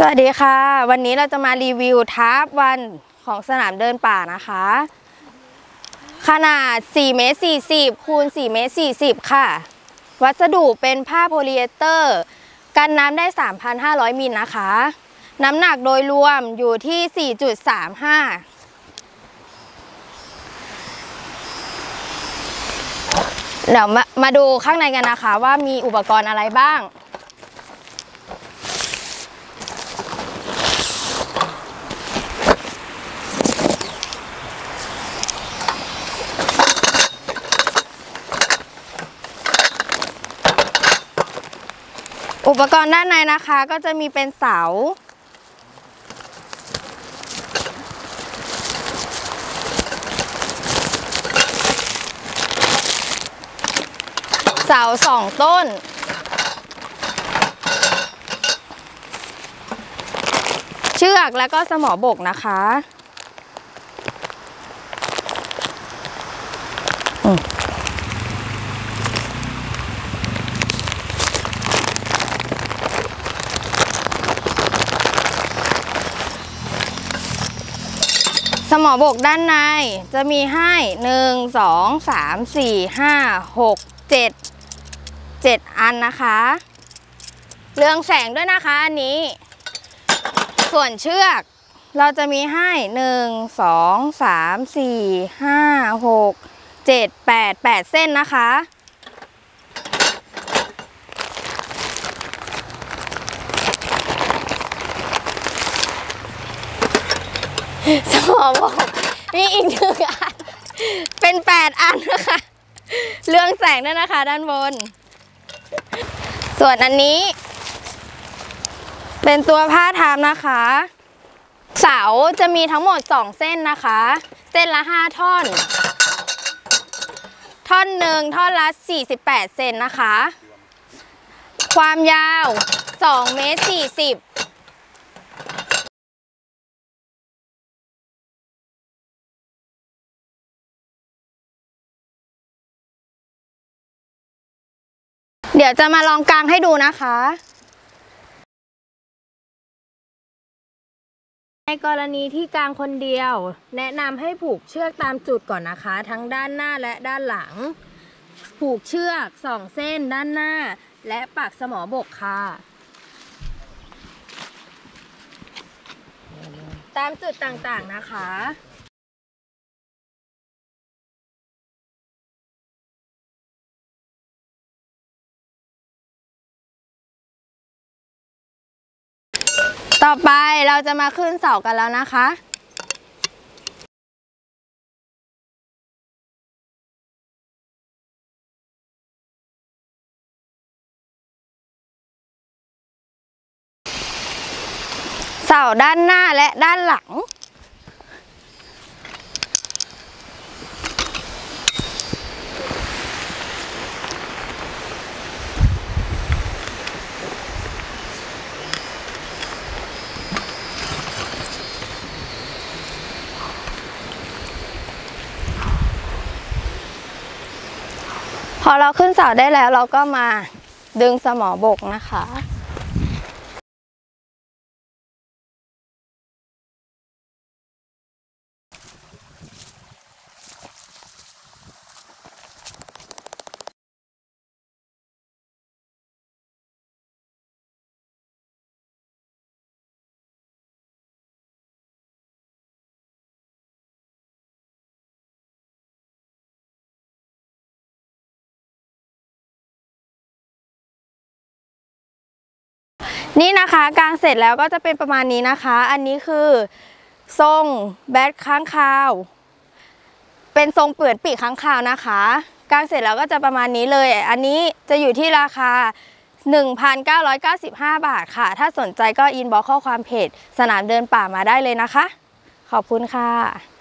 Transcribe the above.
สวัสดีค่ะวันนี้เราจะมารีวิวทาร์ปวันของสนามเดินป่านะคะขนาด4 เมตร 40 คูณ 4 เมตร 40 ค่ะวัสดุเป็นผ้าโพลีเอสเตอร์กันน้ำได้ 3,500 มิลนะคะน้ำหนักโดยรวมอยู่ที่ 4.35 เดี๋ยวมาดูข้างในกันนะคะว่ามีอุปกรณ์อะไรบ้างอุปกรณ์ด้านในนะคะก็จะมีเป็นเสา2 ต้นเชือกแล้วก็สมอบกนะคะสมอบกด้านในจะมีให้1 2 3 4 5 6 7 อันนะคะเรืองแสงด้วยนะคะอันนี้ส่วนเชือกเราจะมีให้1 2 3 4 5 6 7 8 เส้นนะคะสมอบอกมีอีก1 อันเป็น8 อันนะคะเรืองแสงด้วยนะคะด้านบนส่วนอันนี้เป็นตัวผ้าทามนะคะเสาจะมีทั้งหมด2 เส้นนะคะเส้นละ5 ท่อนท่อนหนึ่งท่อนละ48 เซนนะคะความยาว2 เมตร 40เดี๋ยวจะมาลองกางให้ดูนะคะในกรณีที่กางคนเดียวแนะนำให้ผูกเชือกตามจุดก่อนนะคะทั้งด้านหน้าและด้านหลังผูกเชือก2 เส้นด้านหน้าและปักสมอบกค่ะตามจุดต่างๆนะคะต่อไปเราจะมาขึ้นเสากันแล้วนะคะเสาด้านหน้าและด้านหลังพอเราขึ้นเสาได้แล้วเราก็มาดึงสมอบกนะคะนี่นะคะกางเสร็จแล้วก็จะเป็นประมาณนี้นะคะอันนี้คือทรงแบทค้างคาวเป็นทรงเปื่อนปีกค้างคาวนะคะกางเสร็จแล้วก็จะประมาณนี้เลยอันนี้จะอยู่ที่ราคา 1,995 บาทค่ะถ้าสนใจก็อินบ็อกซ์ข้อความเพจสนามเดินป่ามาได้เลยนะคะขอบคุณค่ะ